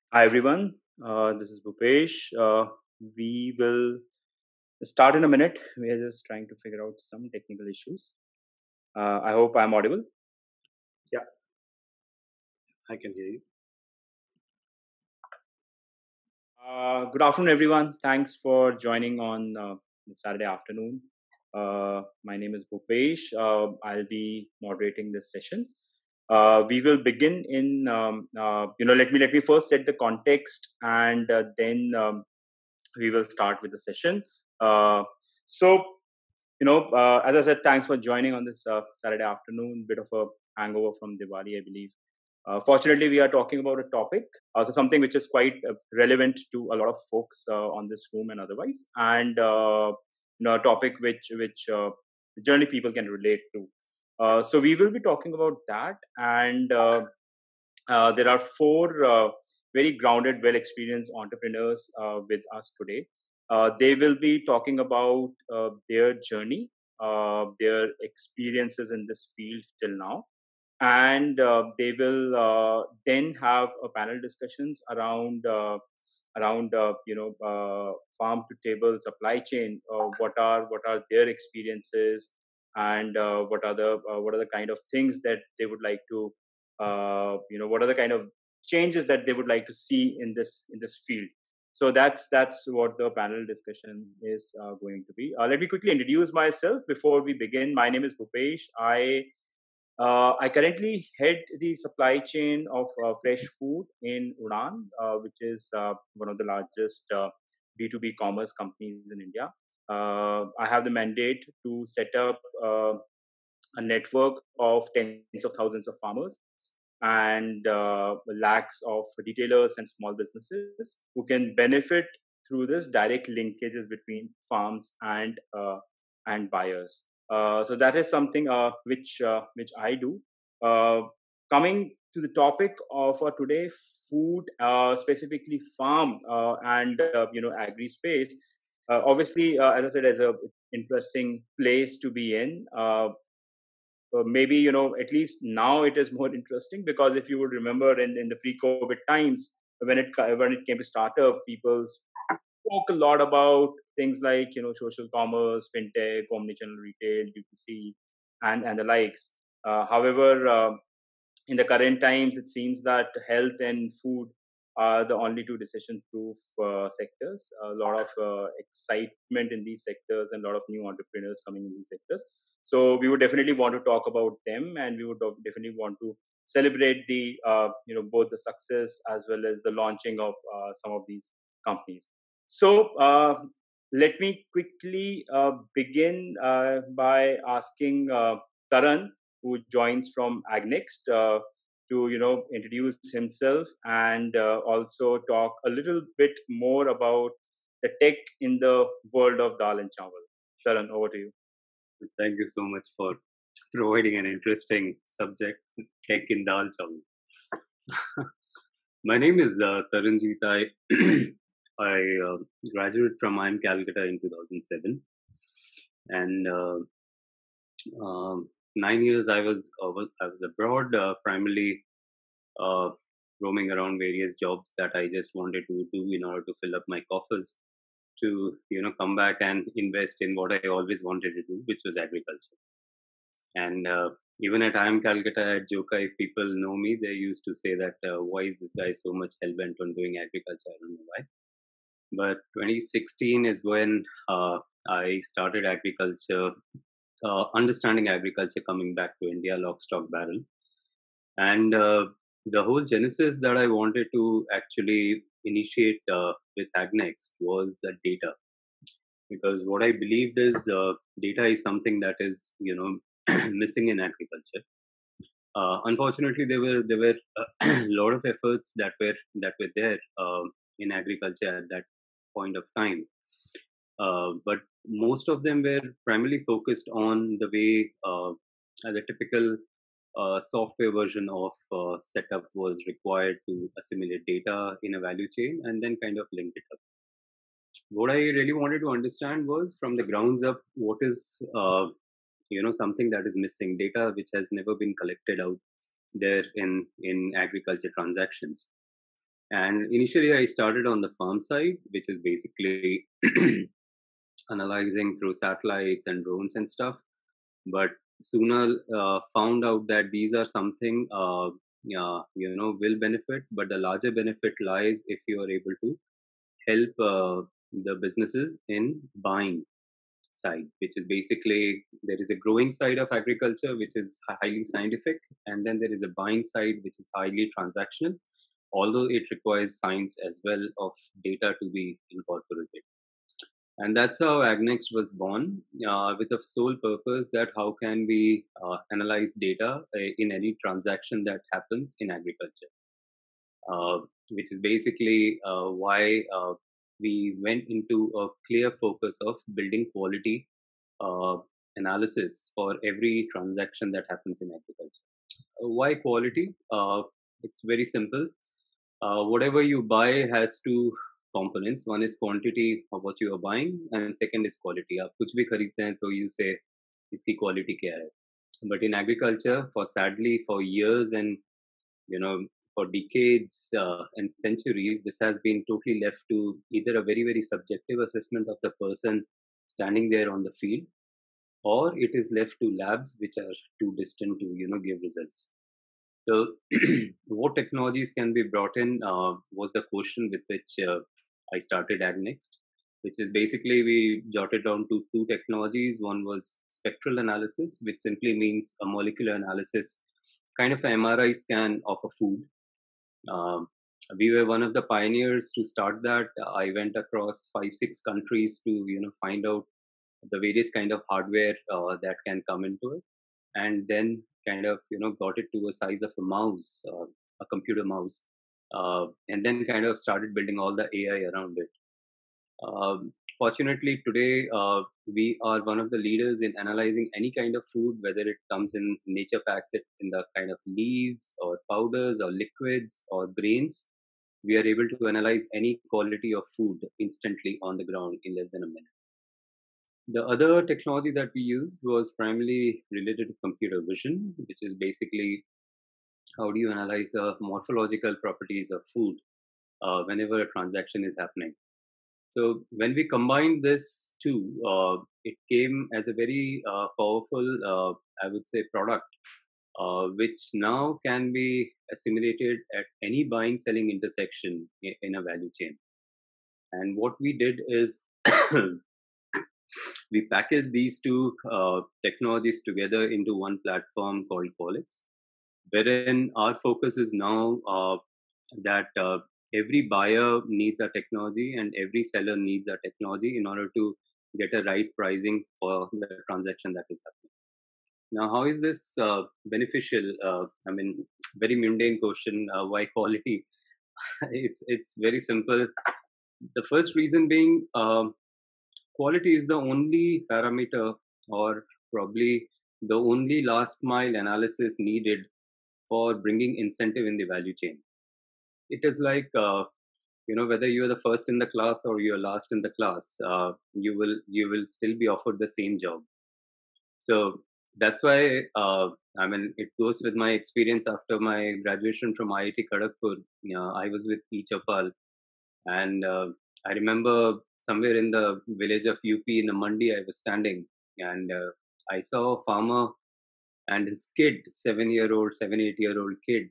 Hi everyone, this is Bhupesh. We will start in a minute. We are just trying to figure out some technical issues. I hope I'm audible. Yeah, I can hear you. Good afternoon, everyone. Thanks for joining on Saturday afternoon. My name is Bhupesh. I'll be moderating this session. We will begin in let me first set the context, and then we will start with the session. Uh, so as I said, thanks for joining on this Saturday afternoon. Bit of a hangover from Diwali, I believe. Fortunately, we are talking about a topic, so something which is quite relevant to a lot of folks on this room and otherwise, and a topic which generally people can relate to. So we will be talking about that, and there are four very grounded, well experienced entrepreneurs with us today. They will be talking about their journey, their experiences in this field till now, and they will then have a panel discussions around farm to table supply chain. What are their experiences, and what are the kind of things that they would like to what are the kind of changes that they would like to see in this field. So that's what the panel discussion is going to be. Let me quickly introduce myself before we begin. My name is Bhupesh. I currently head the supply chain of fresh food in Udaan, which is one of the largest B2B commerce companies in India. I have the mandate to set up a network of tens of thousands of farmers and lakhs of retailers and small businesses who can benefit through this direct linkages between farms and buyers. So that is something which I do. Uh, Coming to the topic of today, food, specifically farm and agri space. Obviously, as I said, as a interesting place to be in. Maybe at least now it is more interesting, because if you would remember in the pre-COVID times, when it came to startup, people spoke a lot about things like social commerce, fintech, omnichannel retail, UPC, and the likes. However, in the current times, it seems that health and food are the only two recession-proof sectors. A lot of excitement in these sectors and a lot of new entrepreneurs coming in these sectors. So we would definitely want to talk about them, and we would definitely want to celebrate the both the success as well as the launching of some of these companies. So let me quickly begin by asking Taran, who joins from Agnext, to introduce himself and also talk a little bit more about the tech in the world of dal and chawal. Sharan, over to you. Thank you so much for providing an interesting subject, tech in Dal Chawal. My name is Taranjeet. I graduated from IIM Calcutta in 2007, and 9 years I was abroad, primarily uh, roaming around various jobs that I just wanted to do in order to fill up my coffers to come back and invest in what I always wanted to do, which was agriculture. And even at IIM Calcutta at Joka, if people know me, they used to say that why is this guy so much hell bent on doing agriculture? I don't know why. But 2016 is when I started agriculture, understanding agriculture, coming back to India, lock, stock, barrel. And the whole genesis that I wanted to actually initiate with Agnext was data, because what I believed is data is something that is missing in agriculture. Unfortunately, there were a lot of efforts that were there in agriculture at that point of time, but most of them were primarily focused on the way the typical software version of setup was required to assimilate data in a value chain and then kind of link it up. What I really wanted to understand was from the grounds up, what is something that is missing, data which has never been collected out there in agriculture transactions. And initially, I started on the farm side, which is basically analyzing through satellites and drones and stuff. But sooner found out that these are something yeah, will benefit, but the larger benefit lies if you are able to help the businesses in buying side, which is basically there is a growing side of agriculture which is highly scientific, and then there is a buying side which is highly transactional, although it requires science as well of data to be incorporated. And that's how Agnext was born, with a sole purpose that how can we analyze data in any transaction that happens in agriculture, which is basically why we went into a clear focus of building quality uh, analysis for every transaction that happens in agriculture. Why quality? It's very simple. Whatever you buy has two components. One is quantity of what you are buying, and second is quality. आप कुछ भी खरीदते हैं तो you say इसकी quality क्या है. But in agriculture, for sadly for years and for decades and centuries, this has been totally left to either a very very subjective assessment of the person standing there on the field, or it is left to labs which are too distant to give results. So what technologies can be brought in was the question with which I started Agnext, which is basically we jotted down to two technologies. One was spectral analysis, which simply means a molecular analysis, kind of an MRI scan of a food. We were one of the pioneers to start that. I went across 5-6 countries to find out the various kind of hardware that can come into it, and then kind of got it to a size of a mouse, a computer mouse, and then kind of started building all the AI around it. Fortunately, today we are one of the leaders in analyzing any kind of food, whether it comes in nature packs it in the kind of leaves or powders or liquids or grains. We are able to analyze any quality of food instantly on the ground in less than a minute. The other technology that we used was primarily related to computer vision, which is basically how do you analyze the morphological properties of food whenever a transaction is happening. So when we combined this two, it came as a very powerful, I would say, product, which now can be assimilated at any buying selling intersection in a value chain. And what we did is we packaged these two technologies together into one platform called Qualix, wherein our focus is now that every buyer needs our technology and every seller needs our technology in order to get a right pricing for the transaction that is happening. Now, how is this beneficial? I mean, very mundane question. Why quality? It's very simple. The first reason being quality is the only parameter, or probably the only last mile analysis needed for bringing incentive in the value chain. It is like whether you are the first in the class or you are last in the class, you will still be offered the same job. So that's why I mean it goes with my experience after my graduation from IIT Kharagpur. I was with eChapal, and I remember somewhere in the village of UP in a mandi I was standing, and I saw a farmer and his kid, 7-8-year-old kid,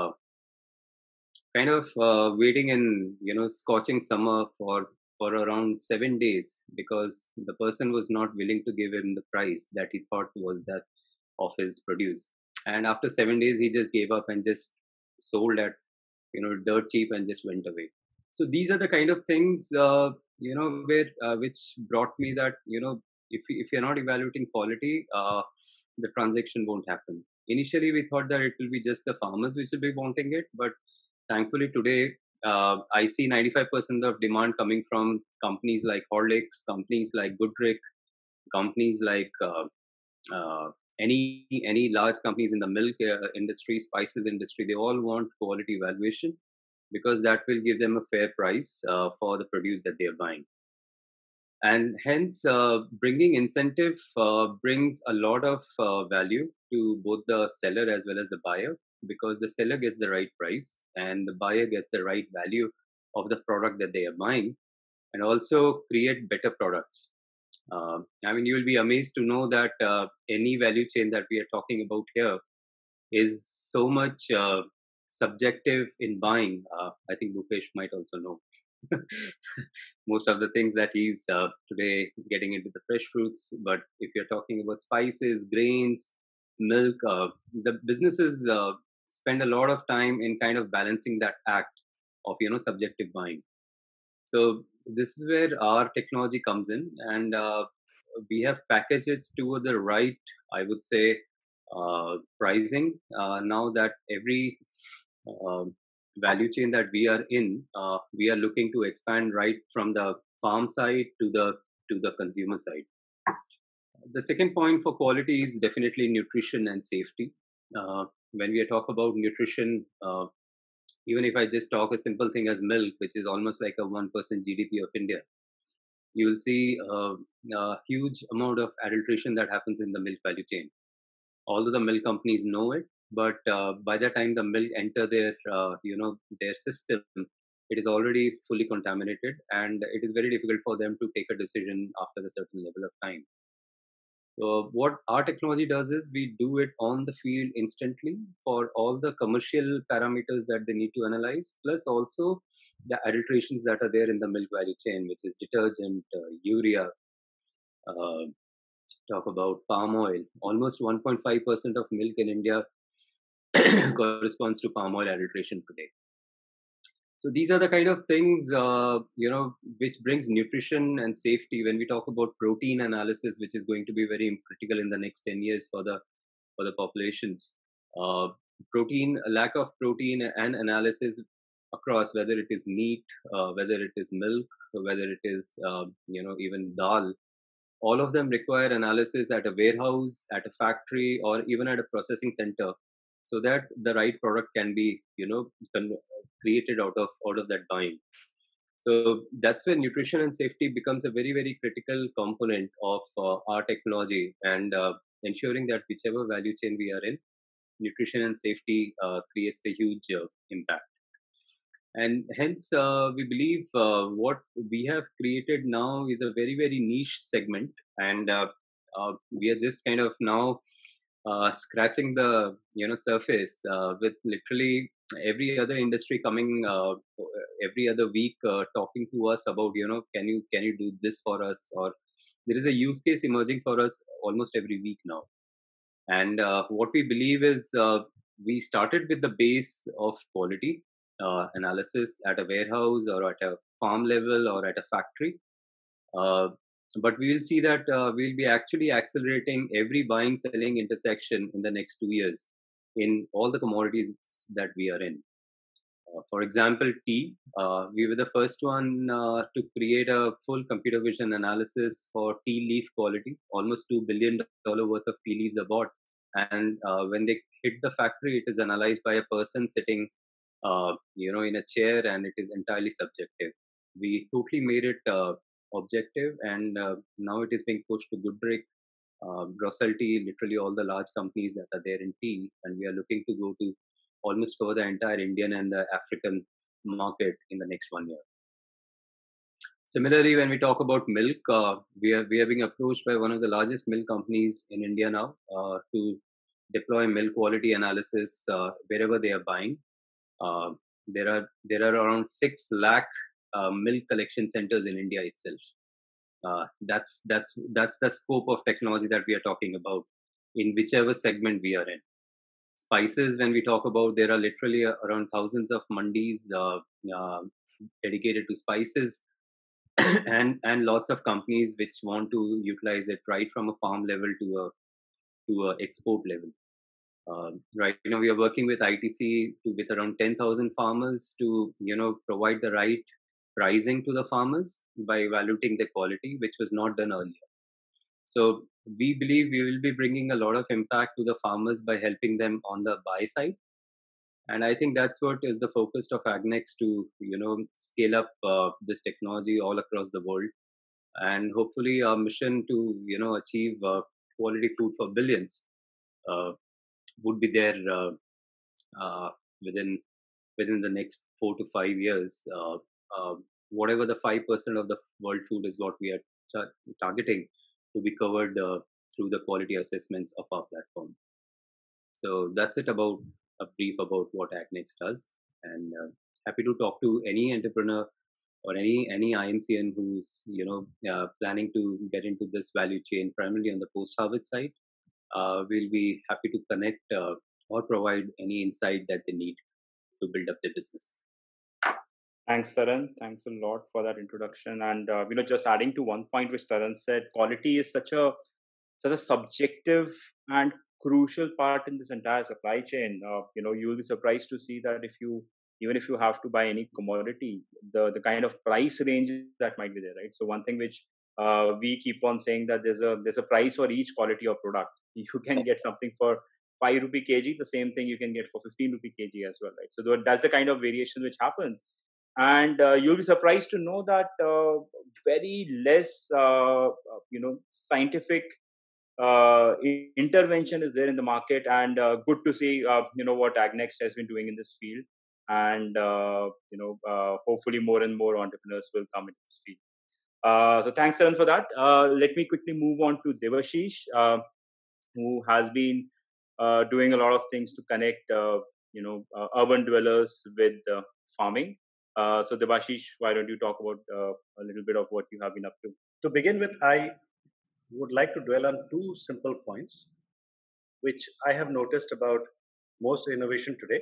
kind of waiting in scorching summer for around 7 days because the person was not willing to give him the price that he thought was that of his produce. And after 7 days, he just gave up and just sold at dirt cheap and just went away. So these are the kind of things where which brought me that if you're not evaluating quality, the transaction won't happen. Initially, we thought that it will be just the farmers which will be wanting it, but thankfully today I see 95% of demand coming from companies like Horlicks, companies like Goodrick, companies like any large companies in the milk industry, spices industry. They all want quality evaluation because that will give them a fair price for the produce that they are buying. And hence, bringing incentive brings a lot of value to both the seller as well as the buyer, because the seller gets the right price and the buyer gets the right value of the product that they are buying, and also create better products. I mean, you will be amazed to know that any value chain that we are talking about here is so much subjective in buying. I think Bhupesh might also know most of the things that he's today getting into the fresh fruits. But if you're talking about spices, grains, milk, the businesses spend a lot of time in kind of balancing that act of subjective buying. So this is where our technology comes in, and we have packages to the right, I would say, pricing. Now that every uh, value chain that we are in, we are looking to expand right from the farm side to the consumer side. The second point for quality is definitely nutrition and safety. When we talk about nutrition, even if I just talk a simple thing as milk, which is almost like a 1% GDP of India, you will see a huge amount of adulteration that happens in the milk value chain. Although the milk companies know it, but by the time the milk enter their their system, it is already fully contaminated, and it is very difficult for them to take a decision after a certain level of time. So what our technology does is we do it on the field instantly for all the commercial parameters that they need to analyze, plus also the adulterations that are there in the milk value chain, which is detergent, urea, uh, talk about palm oil. Almost 1.5% of milk in India corresponds to palm oil adulteration today. So these are the kind of things, which brings nutrition and safety. When we talk about protein analysis, which is going to be very critical in the next 10 years for the populations, protein, lack of protein and analysis across, whether it is meat, whether it is milk, whether it is, even dal, all of them require analysis at a warehouse, at a factory, or even at a processing center, so that the right product can be, created out of that buying. So that's where nutrition and safety becomes a very very critical component of our technology, and ensuring that whichever value chain we are in, nutrition and safety creates a huge impact. And hence we believe what we have created now is a very very niche segment, and we are just kind of now scratching the surface, with literally every other industry coming every other week, talking to us about, can you do this for us, or there is a use case emerging for us almost every week now. And what we believe is, we started with the base of quality analysis at a warehouse or at a farm level or at a factory. Uh, but we will see that we'll be actually accelerating every buying selling intersection in the next 2 years in all the commodities that we are in. For example, tea. We were the first one to create a full computer vision analysis for tea leaf quality. Almost $2 billion worth of tea leaves are bought, and when they hit the factory, it is analyzed by a person sitting, in a chair, and it is entirely subjective. We totally made it objective, and now it is being pushed to Goodbrick, Russell Tea, literally all the large companies that are there in tea, and we are looking to go to almost cover the entire Indian and the African market in the next 1 year. Similarly, when we talk about milk, we are being approached by one of the largest milk companies in India now to deploy milk quality analysis wherever they are buying. Uh, there are around 6 lakh milk collection centers in India itself. That's the scope of technology that we are talking about in whichever segment we are in. Spices, when we talk about, there are literally around thousands of mandis dedicated to spices, and lots of companies which want to utilize it right from a farm level to a export level. Right, we are working with ITC with around 10,000 farmers to provide the right pricing to the farmers by evaluating the quality, which was not done earlier. So we believe we will be bringing a lot of impact to the farmers by helping them on the buy side, and I think that's what is the focus of Agnex, to scale up this technology all across the world, and hopefully our mission to achieve quality food for billions would be there uh, within within the next 4 to 5 years. Whatever the 5% of the world food is, what we are targeting to be covered through the quality assessments of our platform. So that's it about a brief about what AgNext does, and happy to talk to any entrepreneur or any IMCN who's planning to get into this value chain, primarily on the post harvest side. We'll be happy to connect or provide any insight that they need to build up their business. Thanks, Taran. Thanks a lot for that introduction. And just adding to one point which Taran said, quality is such a subjective and crucial part in this entire supply chain. You'll be surprised to see that even if you have to buy any commodity, the kind of price range that might be there, right? So one thing which we keep on saying that there's a price for each quality of product. You can get something for 5 rupee kg, the same thing you can get for 15 rupee kg as well, right? So that's the kind of variation which happens, and you'll be surprised to know that very less scientific intervention is there in the market, and good to see what AgNext has been doing in this field, and hopefully more and more entrepreneurs will come into this field. So thanks, Saran, for that. Let me quickly move on to Devashish, who has been doing a lot of things to connect urban dwellers with farming. So Devashish, why don't you talk about a little bit of what you have been up to? To begin with, I would like to dwell on two simple points which I have noticed about most innovation today.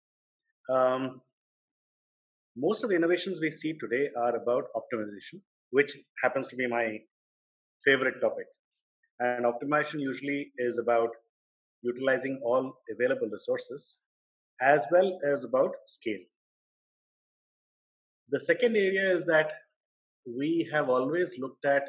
Most of the innovations we see today are about optimization, which happens to be my favorite topic. And optimization usually is about utilizing all available resources as well as about scale. The second area is that we have always looked at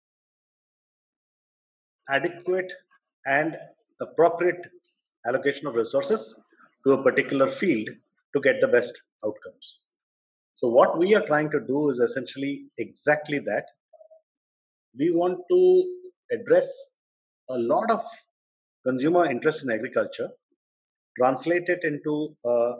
adequate and appropriate allocation of resources to a particular field to get the best outcomes. So what we are trying to do is essentially exactly that. We want to address a lot of consumer interest in agriculture, translate it into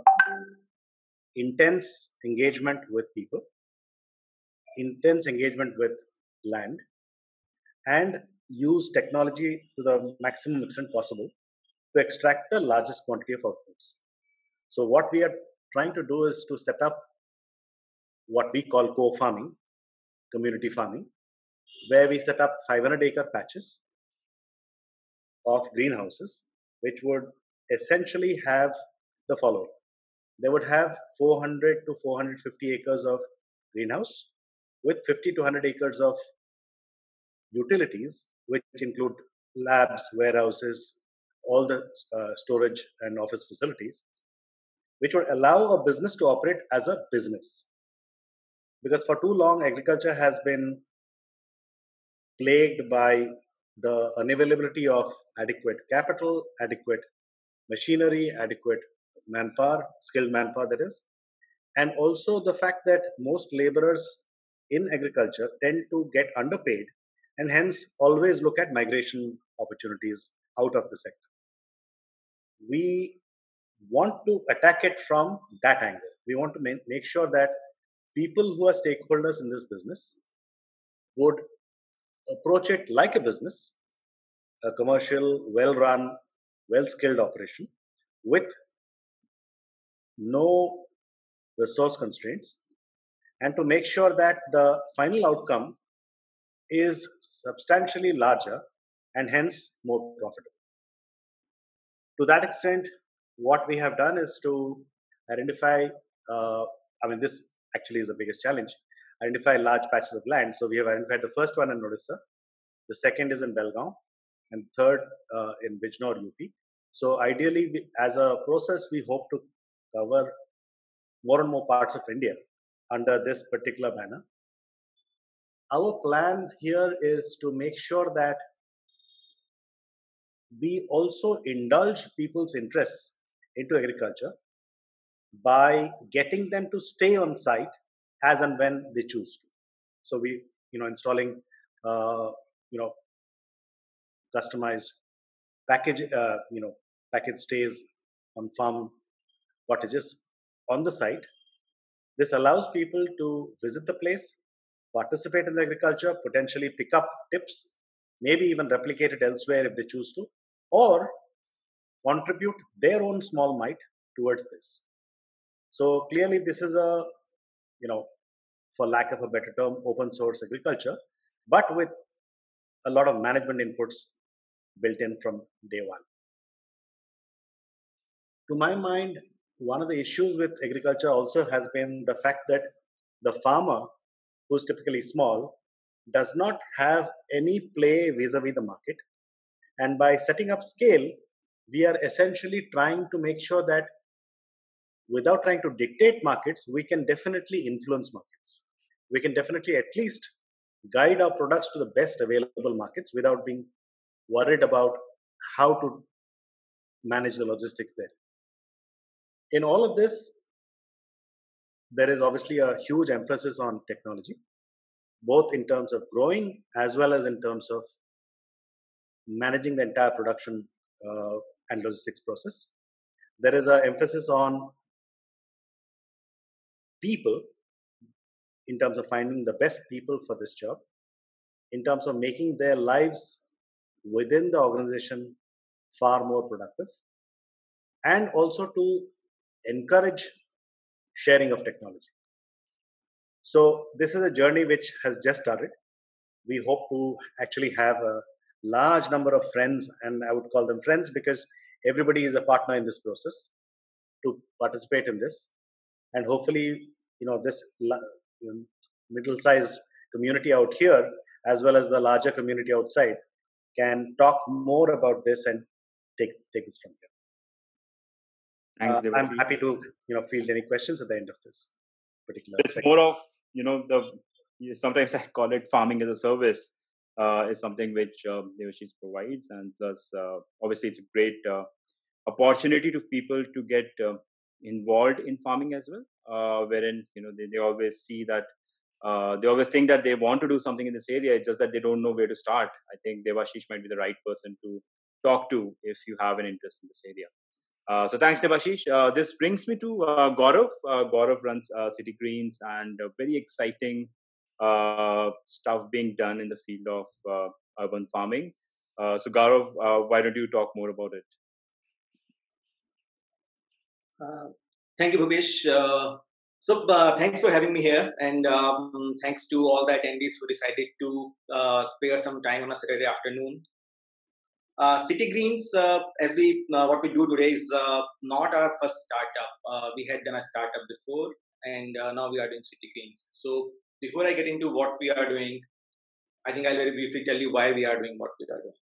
intense engagement with people, intense engagement with land, and use technology to the maximum extent possible to extract the largest quantity of outputs. So what we are trying to do is to set up what we call co-farming, community farming, where we set up 500-acre patches of greenhouses, which would essentially have the following. They would have 400 to 450 acres of greenhouse with 50 to 100 acres of utilities, which include labs, warehouses, all the storage and office facilities, which would allow a business to operate as a business. Because for too long, agriculture has been plagued by the unavailability of adequate capital, adequate machinery, adequate manpower, skilled manpower that is, and also the fact that most laborers in agriculture tend to get underpaid and hence always look at migration opportunities out of the sector. We want to attack it from that angle. We want to make sure that people who are stakeholders in this business would approach it like a business, a commercial, well-run, well-skilled operation with no resource constraints, and to make sure that the final outcome is substantially larger and hence more profitable. To that extent, what we have done is to identify, this actually is the biggest challenge, identify large patches of land. So we have identified the first one in Odisha, the second is in Belgaum, and third in Bijnor, UP. So ideally, as a process, we hope to cover more and more parts of India under this particular banner. Our plan here is to make sure that we also indulge people's interests into agriculture by getting them to stay on site as and when they choose to. So we, installing, customized package stays on farm cottages on the site. This allows people to visit the place, participate in the agriculture, potentially pick up tips, maybe even replicate it elsewhere if they choose to, or contribute their own small mite towards this. So clearly, this is a, for lack of a better term, open source agriculture, but with a lot of management inputs built in from day one. To my mind, one of the issues with agriculture also has been the fact that the farmer, who's typically small, does not have any play vis-a-vis the market. And by setting up scale, we are essentially trying to make sure that without trying to dictate markets, we can definitely influence markets. We can definitely at least guide our products to the best available markets without being worried about how to manage the logistics there. In all of this, there is obviously a huge emphasis on technology, both in terms of growing as well as in terms of managing the entire production and logistics process. There is an emphasis on people in terms of finding the best people for this job, in terms of making their lives within the organization far more productive, and also to encourage sharing of technology. So this is a journey which has just started. We hope to actually have a large number of friends, and I would call them friends because everybody is a partner in this process, to participate in this. And hopefully, this middle-sized community out here, as well as the larger community outside, can talk more about this and take this from here. Thanks, I'm happy to field any questions at the end of this particular. It's more of sometimes I call it farming as a service. Is something which Debashish provides, and plus obviously it's a great opportunity to people to get involved in farming as well. Wherein they always see that they always think that they want to do something in this area. It's just that they don't know where to start. I think Debashish might be the right person to talk to if you have an interest in this area. So thanks, Debashish. This brings me to Gaurav. Gaurav runs City Greens, and very exciting stuff being done in the field of urban farming. So Gaurav, why don't you talk more about it? Thank you, Bhupesh. Thanks for having me here, and thanks to all the attendees who decided to spare some time on a Saturday afternoon. City Greens, as what we do today is not our first startup. We had done a startup before, and now we are doing City Greens. So before I get into what we are doing, I think I'll very briefly tell you why we are doing what we are doing.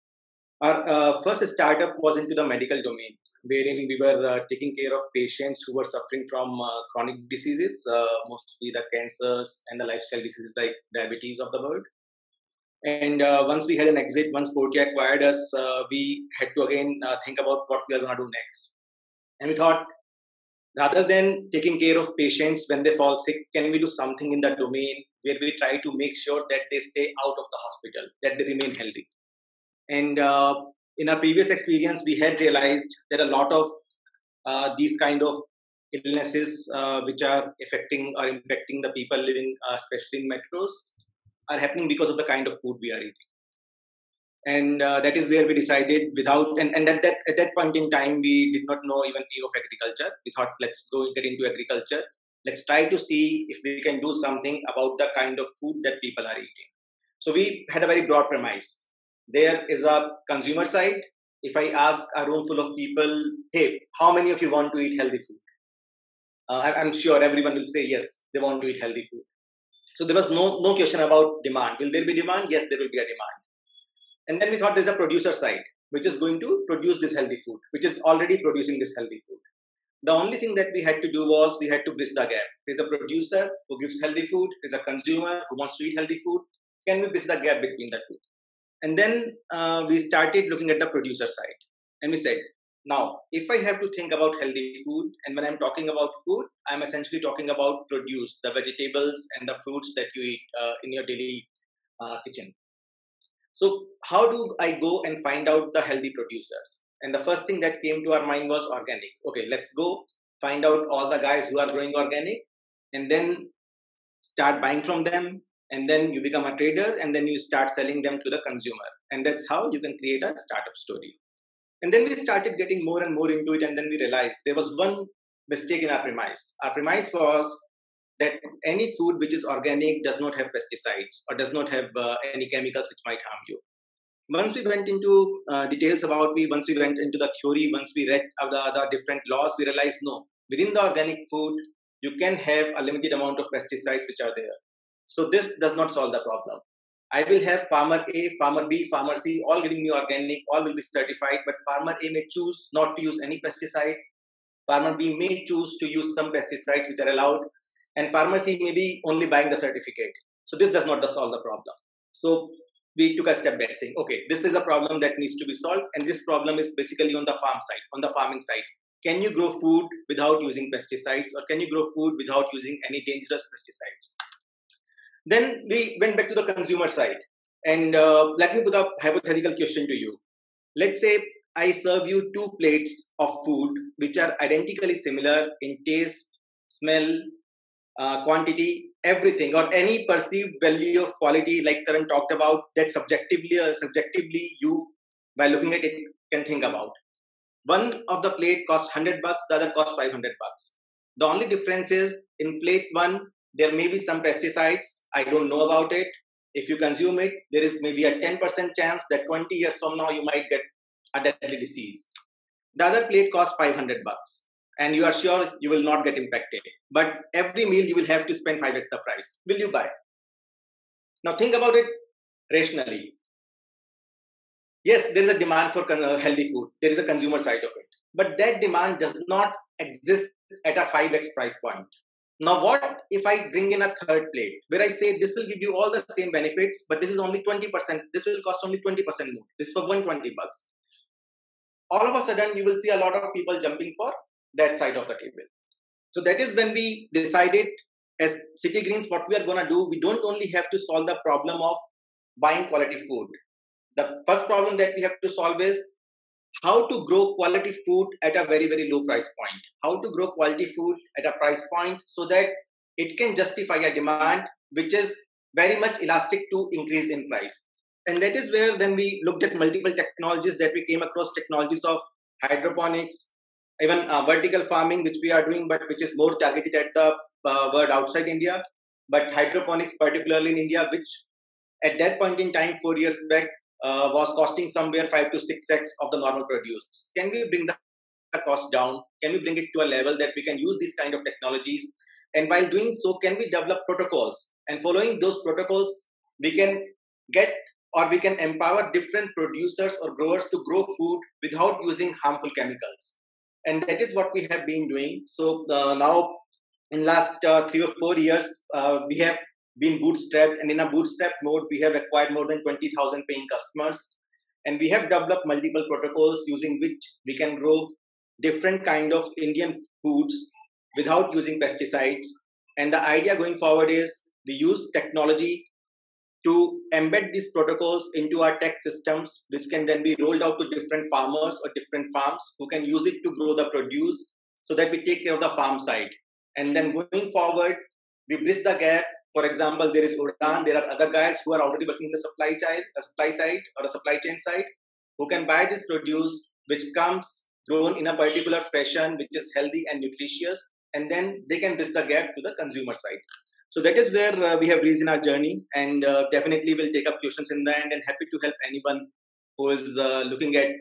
Our first startup was into the medical domain, wherein we were taking care of patients who were suffering from chronic diseases, mostly the cancers and the lifestyle diseases like diabetes of the world. And once we had an exit, once Portia acquired us, we had to again think about what we are going to do next. And we thought, rather than taking care of patients when they fall sick, can we do something in the domain where we try to make sure that they stay out of the hospital, that they remain healthy? And in our previous experience, we had realized that a lot of these kind of illnesses which are affecting or impacting the people living, especially in metros, are happening because of the kind of food we are eating. And that is where we decided and at that point in time, we did not know even of agriculture. We thought, let's go get into agriculture. Let's try to see if we can do something about the kind of food that people are eating. So we had a very broad premise. There is a consumer side. If I ask a room full of people, hey, how many of you want to eat healthy food? I'm sure everyone will say yes, they want to eat healthy food. So there was no question about demand. Will there be demand? Yes, there will be a demand. And then we thought there's a producer side, which is going to produce this healthy food, which is already producing this healthy food. The only thing that we had to do was we had to bridge the gap. There's a producer who gives healthy food. There's a consumer who wants to eat healthy food. Can we bridge the gap between the two? And then we started looking at the producer side. And we said, now, if I have to think about healthy food, and when I'm talking about food, I'm essentially talking about produce, the vegetables and the fruits that you eat in your daily kitchen. So how do I go and find out the healthy producers? And the first thing that came to our mind was organic. Okay, let's go find out all the guys who are growing organic, and then start buying from them, and then you become a trader, and then you start selling them to the consumer. And that's how you can create a startup story. And then we started getting more and more into it, and then we realized there was one mistake in our premise. Our premise was that any food which is organic does not have pesticides or does not have any chemicals which might harm you. Once we went into details once we went into the theory, once we read the different laws, we realized no, within the organic food, you can have a limited amount of pesticides which are there. So this does not solve the problem. I will have farmer A, farmer B, farmer C, all giving me organic, all will be certified, but farmer A may choose not to use any pesticide. Farmer B may choose to use some pesticides which are allowed, and farmer C may be only buying the certificate. So this does not solve the problem. So we took a step back saying, okay, this is a problem that needs to be solved, and this problem is basically on the farm side, on the farming side. Can you grow food without using pesticides, or can you grow food without using any dangerous pesticides? Then we went back to the consumer side, and let me put a hypothetical question to you. Let's say I serve you 2 plates of food which are identically similar in taste, smell, quantity, everything, or any perceived value of quality, like Karan talked about, that subjectively you, by looking at it, can think about. One of the plate costs $100, the other costs $500. The only difference is in plate 1, there may be some pesticides. I don't know about it. If you consume it, there is maybe a 10% chance that 20 years from now you might get a deadly disease. The other plate costs $500, and you are sure you will not get impacted. But every meal you will have to spend 5x the price. Will you buy? Now think about it rationally. Yes, there is a demand for healthy food. There is a consumer side of it. But that demand does not exist at a 5x price point. Now what if I bring in a third plate where I say this will give you all the same benefits, but this is only 20%. This will cost only 20% more. This is for $120. All of a sudden, you will see a lot of people jumping for that side of the table. So that is when we decided as City Greens, what we are going to do, we don't only have to solve the problem of buying quality food. The first problem that we have to solve is how to grow quality food at a very, very low price point. How to grow quality food at a price point so that it can justify a demand which is very much elastic to increase in price. And that is where then we looked at multiple technologies that we came across, technologies of hydroponics, even vertical farming, which we are doing, but which is more targeted at the world outside India. But hydroponics, particularly in India, which at that point in time, 4 years back, was costing somewhere 5 to 6x of the normal produce. Can we bring the cost down? Can we bring it to a level that we can use these kind of technologies? And while doing so, can we develop protocols? And following those protocols, we can get or we can empower different producers or growers to grow food without using harmful chemicals. And that is what we have been doing. So now in last 3 or 4 years, we have been bootstrapped, and in a bootstrap mode, we have acquired more than 20,000 paying customers. And we have developed multiple protocols using which we can grow different kind of Indian foods without using pesticides. And the idea going forward is we use technology to embed these protocols into our tech systems, which can then be rolled out to different farmers or different farms who can use it to grow the produce so that we take care of the farm side. And then going forward, we bridge the gap. For example, there is Udaan. There are other guys who are already working in the supply side or a supply chain side who can buy this produce, which comes grown in a particular fashion, which is healthy and nutritious. And then they can bridge the gap to the consumer side. So that is where we have reached in our journey, and definitely will take up questions in the end, and happy to help anyone who is looking at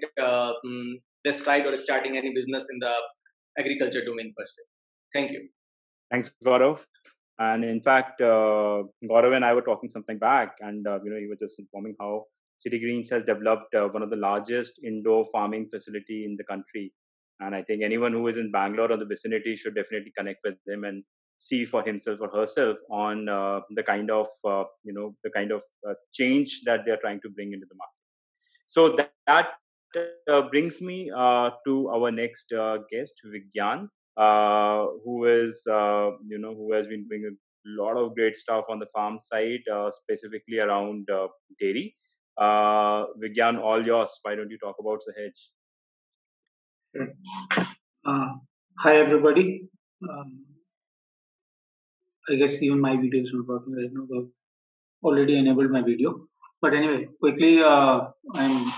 this side or starting any business in the agriculture domain per se. Thank you. Thanks, Gaurav. And in fact, Gaurav and I were talking something back, and you were just informing how City Greens has developed one of the largest indoor farming facility in the country. And I think anyone who is in Bangalore or the vicinity should definitely connect with them and see for himself or herself on the kind of change that they are trying to bring into the market. So that brings me to our next guest, Vigyan, who is who has been doing a lot of great stuff on the farm side, specifically around dairy. Vigyan, all yours. Why don't you talk about Sahej? Hi everybody. Um, I guess even my video is not working right now. I've already enabled my video. But anyway, quickly, I'm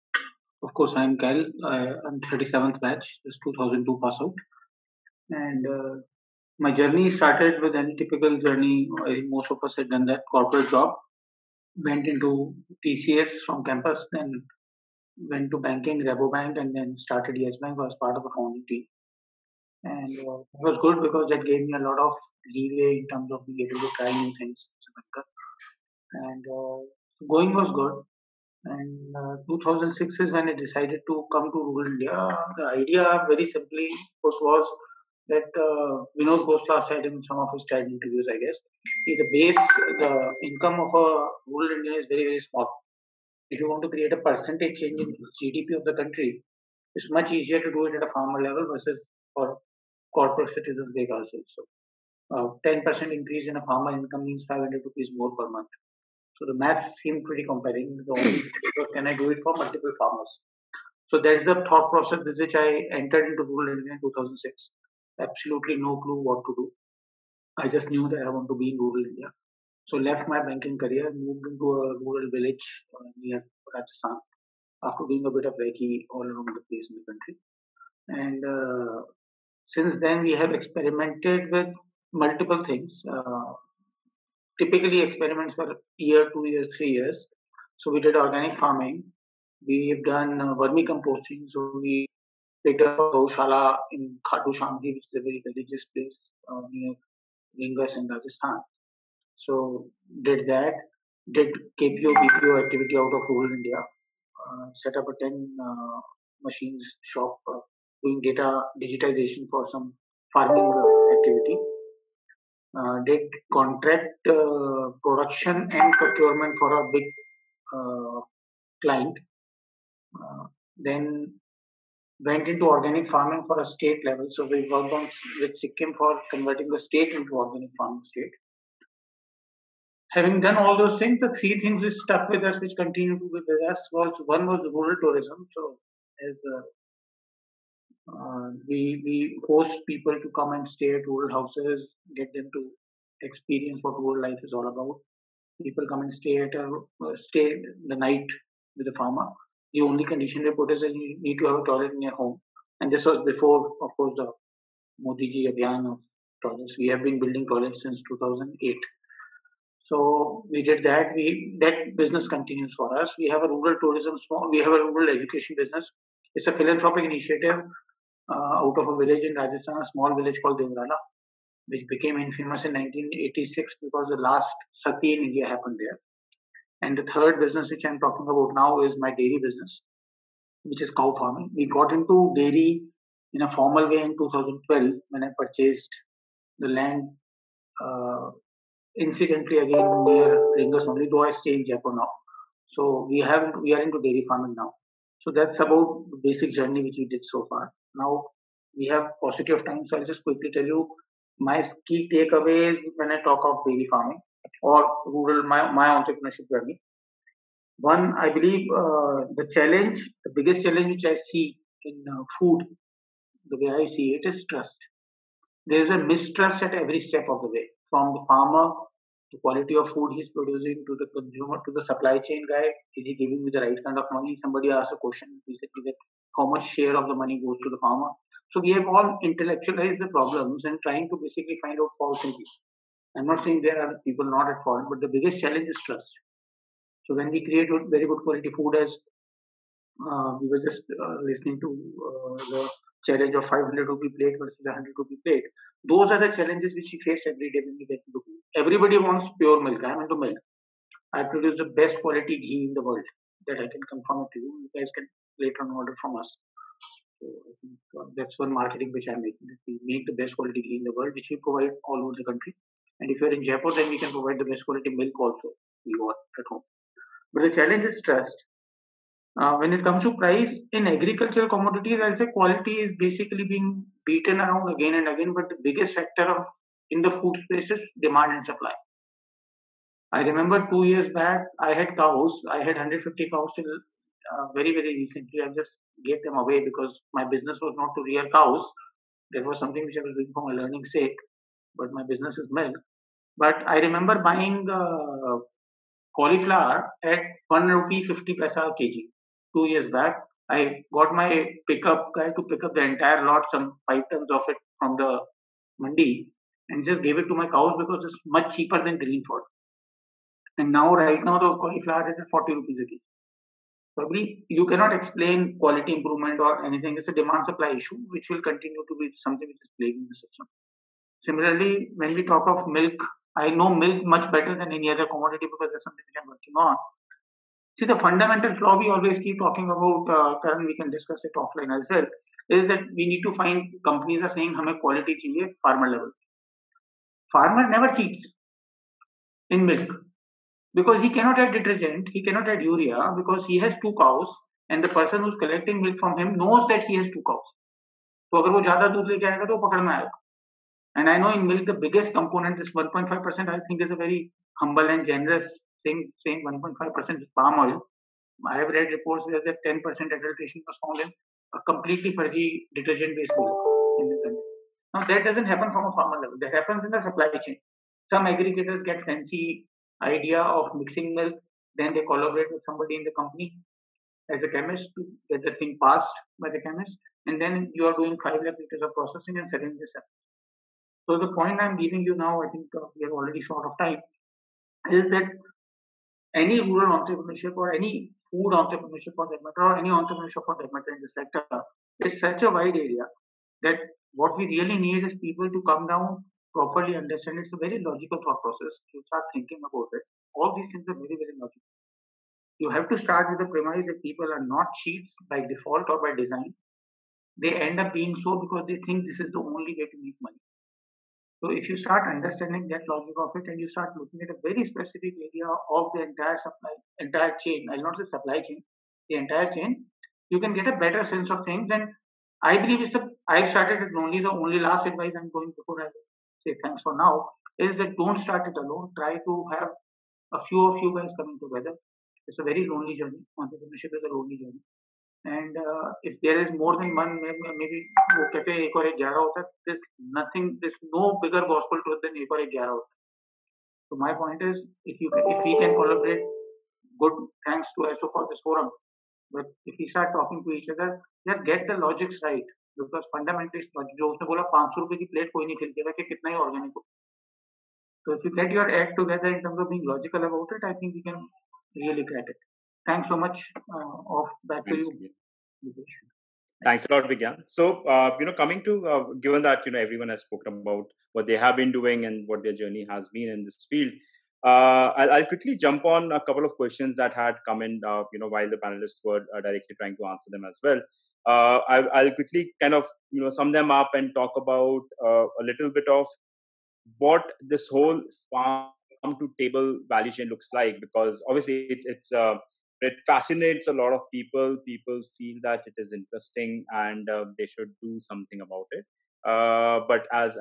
of course I'm Kyle. I'm 37th batch, just 2002 pass out, and my journey started with any typical journey. I think most of us had done that corporate job. Went into TCS from campus, then went to banking, Rabobank, and then started Yes Bank. Was part of the founding team. And it was good because that gave me a lot of leeway in terms of being able to try new things as a banker. And going was good. And 2006 is when I decided to come to rural India. The idea, very simply put, was that Vinod Khosla said in some of his TED interviews, I guess, the income of a rural Indian is very, very small. If you want to create a percentage change in GDP of the country, it's much easier to do it at a farmer level versus for corporate citizens like ourselves. So, 10% increase in a farmer income means 500 rupees more per month. So the maths seemed pretty compelling. The only question was, can I do it for multiple farmers? So that's the thought process with which I entered into rural India in 2006. Absolutely no clue what to do. I just knew that I want to be in rural India. So left my banking career, moved into a rural village near Rajasthan after doing a bit of recce all around the place in the country. And since then, we have experimented with multiple things. Typically, experiments for a year, 2 years, 3 years. So we did organic farming. We've done vermicomposting. So we picked up a Gaushala in Khatu Shamji, which is a very religious place near Ringas in Rajasthan. So did that. Did KPO, BPO activity out of rural India. Set up a 10 machines shop doing data digitization for some farming activity. Did contract production and procurement for a big client. Then went into organic farming for a state level. So we worked on with Sikkim for converting the state into organic farming state. Having done all those things, the three things which stuck with us, which continue to be with us, was one was rural tourism. So as we host people to come and stay at rural houses, get them to experience what rural life is all about. People come and stay the night with the farmer. The only condition they put is that you need to have a toilet in your home. And this was before, of course, the Modi ji Abhiyan of toilets. We have been building toilets since 2008. So we did that. That business continues for us. We have a rural tourism, we have a rural education business. It's a philanthropic initiative out of a village in Rajasthan, a small village called Devrala, which became infamous in 1986 because the last Sati in India happened there. And the third business which I'm talking about now is my dairy business, which is cow farming. We got into dairy in a formal way in 2012 when I purchased the land incidentally again near Ringas only, though I stay in Jaipur now. So we are into dairy farming now. So that's about the basic journey which we did so far. Now we have paucity of time, so I'll just quickly tell you my key takeaways when I talk of dairy farming or rural my entrepreneurship journey. One, I believe the biggest challenge which I see in food, the way I see it, is trust. There is a mistrust at every step of the way, from the farmer, the quality of food he's producing, to the consumer, to the supply chain guy. Is he giving me the right kind of money? Somebody asked a question recently that how much share of the money goes to the farmer. So we have all intellectualized the problems and trying to basically find out faults in people. I'm not saying there are people not at fault, but the biggest challenge is trust. So when we create very good quality food, as we were just listening to the challenge of 500 rupee plate versus 100 rupee plate, those are the challenges which we face every day when we get into food. Everybody wants pure milk. I'm into milk. I produce the best quality ghee in the world. That I can confirm it to you. You guys can later on order from us. So I think that's one marketing which I'm making. We make the best quality ghee in the world, which we provide all over the country. And if you're in Jaipur, then we can provide the best quality milk also. We got at home. But the challenge is trust. When it comes to price in agricultural commodities, I'll say quality is basically being beaten around again and again. But the biggest factor in the food space is demand and supply. I remember 2 years back, I had cows. I had 150 cows till very, very recently. I just gave them away because my business was not to rear cows, That was something which I was doing for my learning sake, but my business is milk. But I remember buying cauliflower at 1 rupee 50 paisa a kg 2 years back. I got my pickup guy to pick up the entire lot, some 5 tons of it from the mandi, and just gave it to my cows because it's much cheaper than green fodder. And now, right now, the cauliflower is at 40 rupees a kg. Probably you cannot explain quality improvement or anything. It's a demand supply issue, which will continue to be something which is plaguing the system. Similarly, when we talk of milk, I know milk much better than any other commodity because that's something which I'm working on. See, the fundamental flaw we always keep talking about, Karan, we can discuss it offline as well, is that we need to find companies are saying हमें quality चाहिए farmer level. Farmer never cheats in milk because he cannot add detergent, he cannot add urea because he has 2 cows and the person who's collecting milk from him knows that he has 2 cows. तो अगर वो ज्यादा दूध लेके आएगा तो पकड़ में आएगा. And I know in milk the biggest component is 1.5%. I think is a very humble and generous thing, saying 1.5% is palm oil. I have read reports where that 10% adulteration was found in a completely fuzzy detergent-based milk in the country. Now that doesn't happen from a farmer level. That happens in the supply chain. Some aggregators get fancy idea of mixing milk, then they collaborate with somebody in the company as a chemist to get the thing passed by the chemist, and then you are doing 5 lakh liters of processing and selling this. So the point I'm giving you now, I think we are already short of time, is that any rural entrepreneurship or any food entrepreneurship for that matter, or any entrepreneurship for that matter in the sector, it's such a wide area that what we really need is people to come down, properly understand. It's a very logical thought process. You start thinking about it. All these things are very, very logical. You have to start with the premise that people are not cheats by default or by design. They end up being so because they think this is the only way to make money. So if you start understanding that logic of it and you start looking at a very specific area of the entire chain, I'll not say supply chain, the entire chain, you can get a better sense of things. And I believe I've started it only. The only last advice I'm going before I say thanks for now is that don't start it alone. Try to have a few of you guys coming together. It's a very lonely journey. Entrepreneurship is a lonely journey. And if there is more than one, maybe वो कहते हैं एक और एक 11 होता है. There's no bigger gospel truth than एक और एक 11 होता है. So my point is, if we can collaborate, good. Thanks to ISO for this forum. But if we start talking to each other, then get the logics right. Because fundamentally, जो उसने बोला 500 रुपए की प्लेट कोई नहीं खरीदेगा कि कितना ही ऑर्गेनिक हो. So if you get your act together in terms of being logical about it, I think we can really crack it. Thanks so much. Back to you. Thanks a lot, Vigyan. So, coming to, given that, everyone has spoken about what they have been doing and what their journey has been in this field, I'll quickly jump on a couple of questions that had come in, while the panelists were directly trying to answer them as well. I'll quickly kind of, sum them up and talk about a little bit of what this whole farm to table value chain looks like, because obviously it fascinates a lot of people. People feel that it is interesting and they should do something about it. But as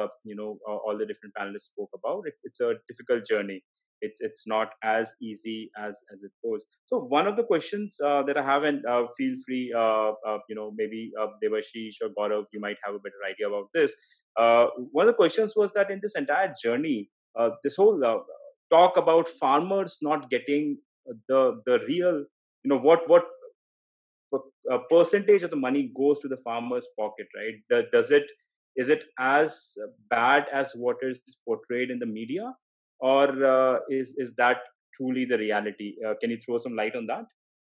all the different panelists spoke about, it's a difficult journey. It's not as easy as it goes. So one of the questions that I have, and feel free, maybe Devashish or Gaurav, you might have a better idea about this. One of the questions was that in this entire journey, this whole talk about farmers not getting the real, what percentage of the money goes to the farmer's pocket, right? Is it as bad as what is portrayed in the media, or is that truly the reality? Can you throw some light on that?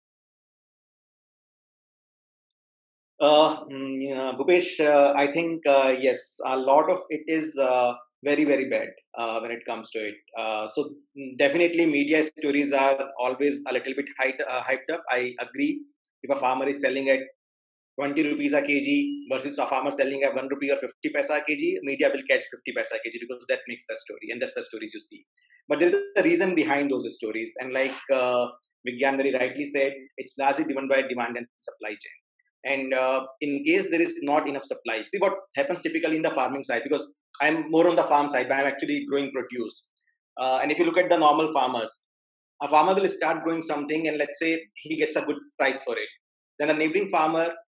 Bhupesh, I think yes, a lot of it is very, very bad when it comes to it. So definitely media stories are always a little bit hyped up. I agree. If a farmer is selling at 20 rupees a kg versus a farmer selling at 1 rupee or 50 paisa a kg, media will catch 50 paisa a kg because that makes the story, and that's the stories you see. But there is a reason behind those stories, and like Vigyan very rightly said, it's largely driven by demand and supply chain. And in case there is not enough supply, see what happens typically in the farming side, because I'm more on the farm side, but I'm actually growing produce. And if you look at the normal farmers, a farmer will start growing something and let's say he gets a good price for it. Then the neighboring farmer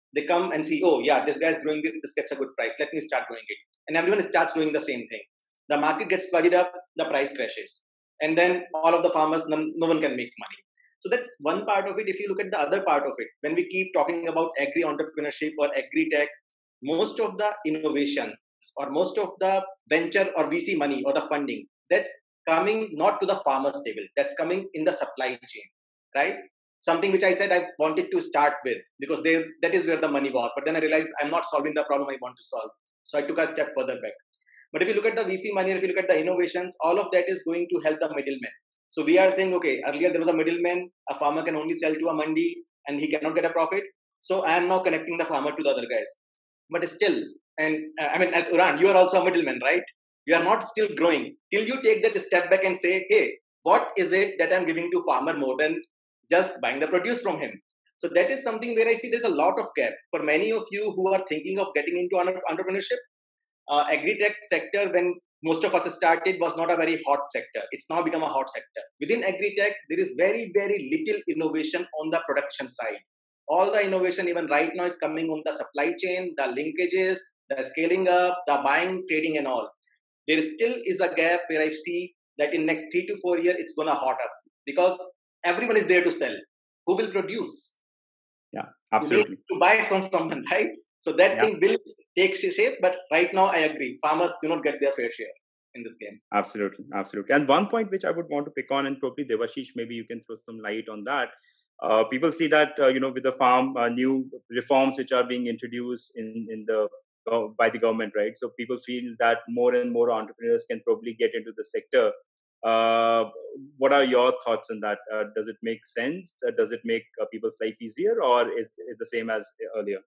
they come and see, oh yeah, this guy's growing this gets a good price. Let me start growing it. And everyone starts doing the same thing. The market gets flooded up, the price crashes. And then all of the farmers, no one can make money. So that's one part of it. If you look at the other part of it, when we keep talking about agri-entrepreneurship or agri-tech, most of the innovation or most of the venture or VC money or the funding, that's coming not to the farmer's table. That's coming in the supply chain, right? Something which I said I wanted to start with because that is where the money was. But then I realized I'm not solving the problem I want to solve. So I took a step further back. But if you look at the VC money, or if you look at the innovations, all of that is going to help the middleman. So we are saying, okay, earlier there was a middleman, a farmer can only sell to a mandi and he cannot get a profit. So I am now connecting the farmer to the other guys. But still, and I mean, as Uran, you are also a middleman, right? You are not still growing till you take that step back and say, hey, what is it that I'm giving to farmer more than just buying the produce from him? So that is something where I see there's a lot of gap. For many of you who are thinking of getting into entrepreneurship, agri-tech sector, when most of us started, was not a very hot sector. It's now become a hot sector. Within agri-tech, there is very, very little innovation on the production side. All the innovation even right now is coming on the supply chain, the linkages, the scaling up, the buying, trading and all. There still is a gap where I see that in next 3 to 4 years, it's going to hot up because everyone is there to sell. Who will produce? Yeah, absolutely. You need to buy from someone, right? So that thing will take shape. But right now, I agree. Farmers do not get their fair share in this game. Absolutely. Absolutely. And one point which I would want to pick on, and probably Debashish, maybe you can throw some light on that. People see that, with the farm, new reforms which are being introduced in the by the government, right? So people feel that more and more entrepreneurs can probably get into the sector. What are your thoughts on that? Does it make sense? Does it make people's life easier, or is the same as earlier?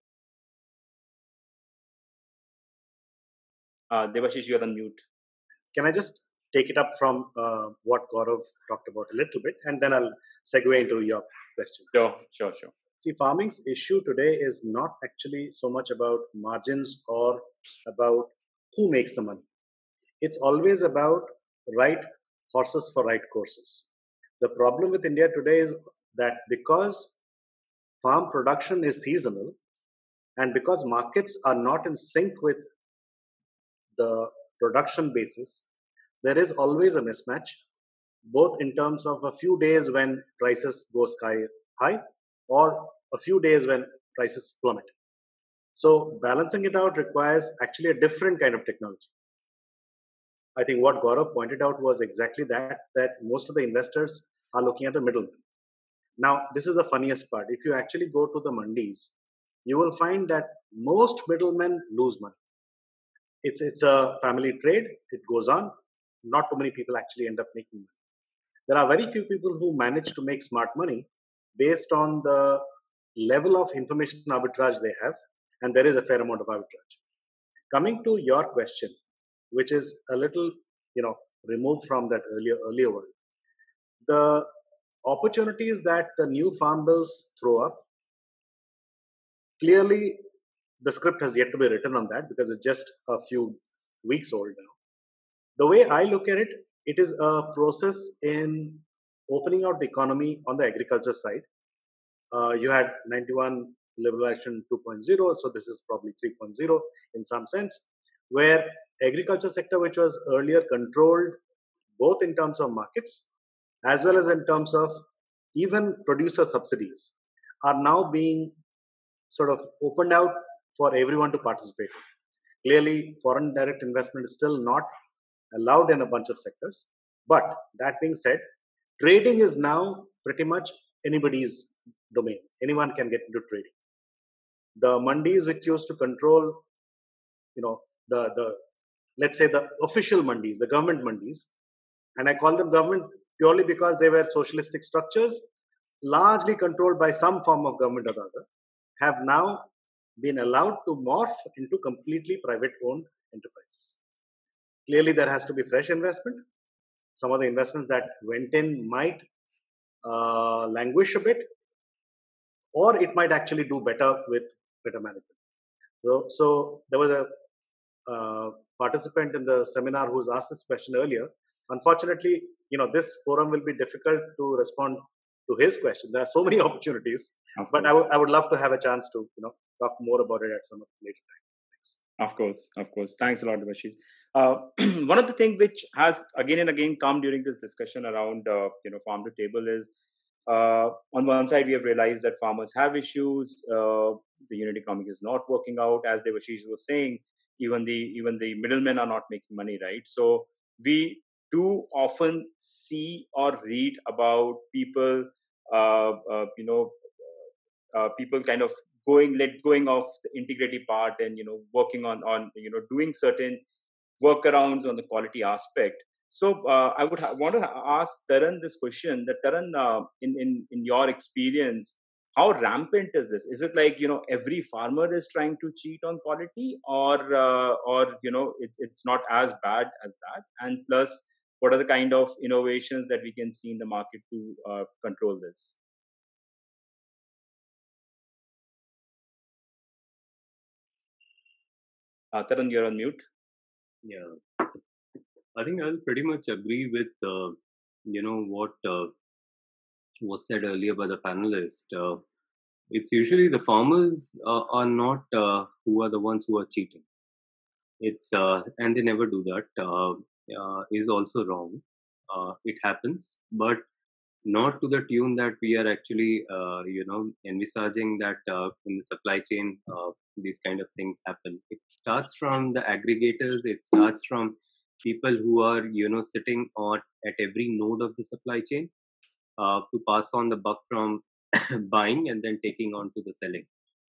Debashish, you're on mute. Can I just take it up from what Gaurav talked about a little bit, and then I'll segue into your question. Sure. See, farming's issue today is not actually so much about margins or about who makes the money. It's always about right horses for right courses. The problem with India today is that because farm production is seasonal and because markets are not in sync with the production basis, there is always a mismatch, both in terms of a few days when prices go sky high or a few days when prices plummet. So balancing it out requires actually a different kind of technology. I think what Gaurav pointed out was exactly that most of the investors are looking at the middleman. Now, this is the funniest part. If you actually go to the mandis, you will find that most middlemen lose money. It's a family trade. It goes on. Not too many people actually end up making money. There are very few people who manage to make smart money based on the level of information arbitrage they have, and there is a fair amount of arbitrage. Coming to your question, which is a little, removed from that earlier one, the opportunities that the new farm bills throw up, clearly the script has yet to be written on that because it's just a few weeks old now. The way I look at it, it is a process in opening out the economy on the agriculture side. You had 91 liberalization 2.0, so this is probably 3.0 in some sense, where agriculture sector, which was earlier controlled both in terms of markets as well as in terms of even producer subsidies, are now being sort of opened out for everyone to participate in. Clearly, foreign direct investment is still not allowed in a bunch of sectors. But that being said, trading is now pretty much anybody's domain. Anyone can get into trading. The mandis which used to control, the let's say the official mandis, the government mandis, and I call them government purely because they were socialistic structures, largely controlled by some form of government or the other, have now been allowed to morph into completely private-owned enterprises. Clearly, there has to be fresh investment. Some of the investments that went in might languish a bit, or it might actually do better with better management. So there was a participant in the seminar who's asked this question earlier. Unfortunately, this forum will be difficult to respond to his question. There are so many opportunities But I would love to have a chance to talk more about it at some later time. Thanks. Of course. Thanks a lot, Devashish. One of the things which has again and again come during this discussion around farm to table is on one side we have realized that farmers have issues. The unit economic is not working out, as Devashish was saying. Even the middlemen are not making money, right? So we do often see or read about people, people kind of going off the integrity part and working on doing certain workarounds on the quality aspect. So I would want to ask Taran this question: that Taran, in your experience, how rampant is this? Is it like every farmer is trying to cheat on quality, or it's not as bad as that? And plus, what are the kind of innovations that we can see in the market to control this? Taran, you're on mute. Yeah, I think I'll pretty much agree with what was said earlier by the panelist. It's usually the farmers are not who are the ones who are cheating. It's and they never do that. Is also wrong. It happens, but not to the tune that we are actually envisaging that in the supply chain these kind of things happen. It starts from the aggregators. It starts from people who are sitting on at every node of the supply chain to pass on the buck from buying and then taking on to the selling.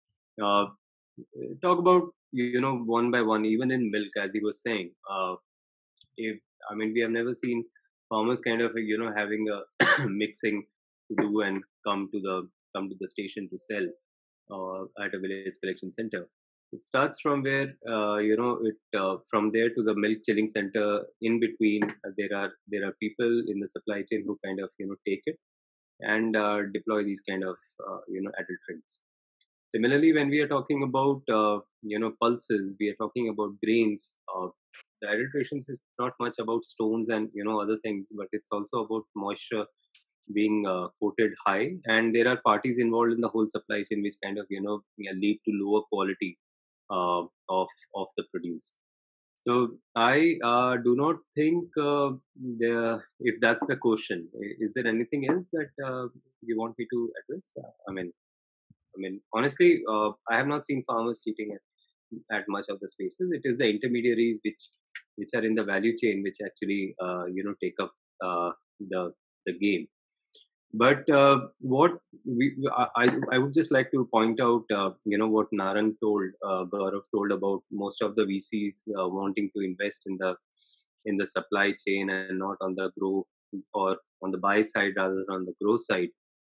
Talk about one by one, even in milk, as he was saying. If we have never seen farmers kind of having a mixing to do and come to the station to sell at a village collection center. It starts from where from there to the milk chilling center. In between, there are people in the supply chain who kind of take it and deploy these kind of adulterants. Similarly, when we are talking about pulses, we are talking about grains. The adulterations is not much about stones and other things, but it's also about moisture being coated high, and there are parties involved in the whole supply chain which kind of lead to lower quality of the produce. So I do not think if that's the question, is there anything else that you want me to address? Honestly, I have not seen farmers cheating at much of the spaces. It is the intermediaries which are in the value chain which actually take up the game. But what I would just like to point out, what Naran told, Gaurav told about most of the VCs wanting to invest in the supply chain and not on the grow or on the buy side rather than on the grow side.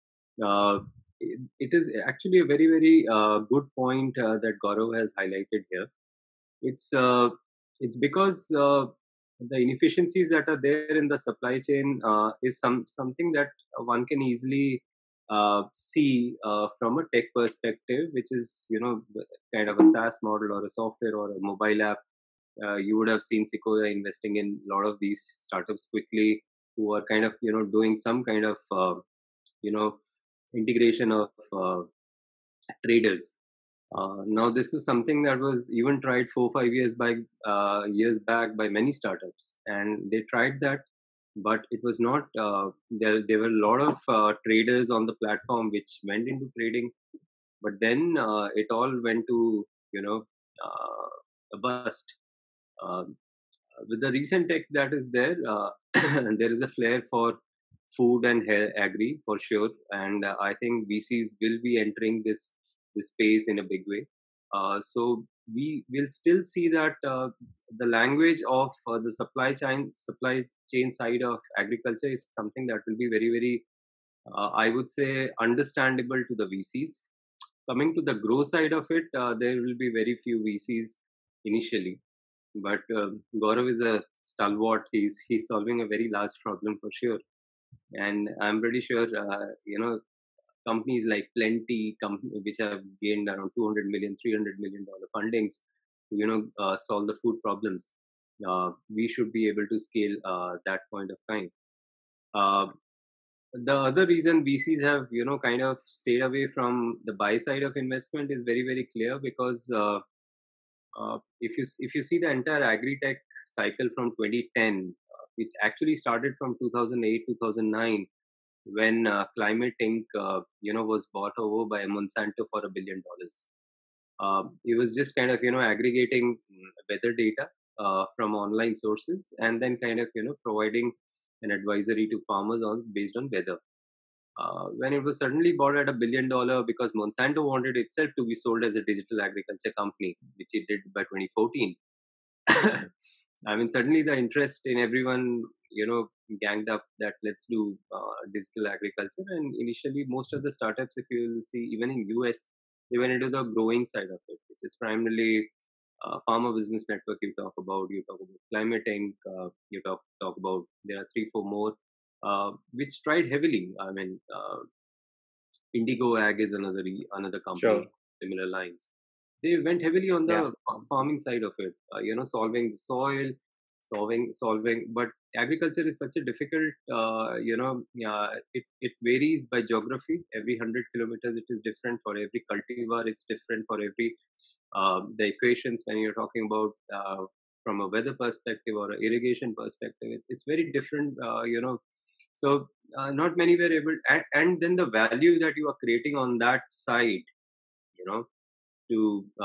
It is actually a very, very good point that Gaurav has highlighted here. It's because the inefficiencies that are there in the supply chain is something that one can easily see from a tech perspective, which is kind of a SaaS model or a software or a mobile app. You would have seen Sequoia investing in a lot of these startups quickly, who are kind of doing some kind of integration of traders. Now, this is something that was even tried 4-5 years back by many startups, and they tried that, but it was not. There were a lot of traders on the platform which went into trading, but then it all went to a bust. With the recent tech that is there, there is a flair for food and agri for sure, and I think VCs will be entering this space in a big way. So we will still see that the language of the supply chain side of agriculture is something that will be very, very, I would say, understandable to the VCs. Coming to the grow side of it, there will be very few VCs initially, but Gaurav is a stalwart. He's solving a very large problem for sure, and I'm pretty sure companies like Plenty, which have gained around $200 million, $300 million fundings to solve the food problems. We should be able to scale that point of time. the other reason VCs have kind of stayed away from the buy side of investment is very very clear, because if you see the entire agri-tech cycle from 2010, it actually started from 2008 2009, when Climate Inc. Was bought over by Monsanto for $1 billion. It was just kind of aggregating weather data from online sources, and then kind of providing an advisory to farmers on based on weather. When it was suddenly bought at $1 billion, because Monsanto wanted itself to be sold as a digital agriculture company, which it did by 2014. I mean, suddenly the interest in everyone, ganged up that let's do digital agriculture. And initially, most of the startups, if you will see, even in US, they went into the growing side of it, which is primarily Farmer Business Network. You talk about Climate Inc. You talk about, there are 3-4 more which tried heavily. I mean, Indigo Ag is another company, Sure. similar lines. They went heavily on the farming side of it, solving the soil, solving. But agriculture is such a difficult, it varies by geography. Every 100 kilometers, it is different. For every cultivar, it's different. For every the equations, when you're talking about from a weather perspective or an irrigation perspective, it's very different. So not many were able, and then the value that you are creating on that side, to